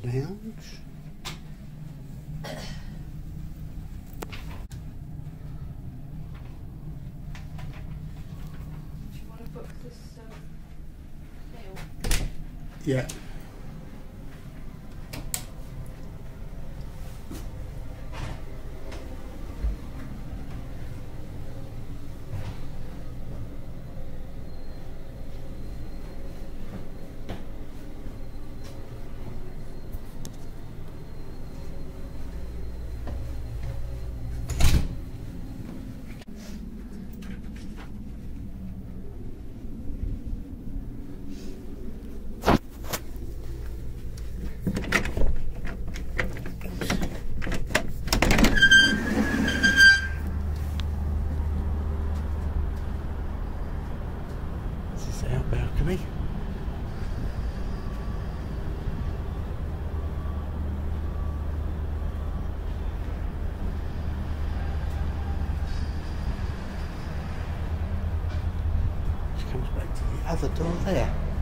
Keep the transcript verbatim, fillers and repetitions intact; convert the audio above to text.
lounge. Do you want to book this um, meal? Yeah. This is our balcony. Which comes back to the other door there.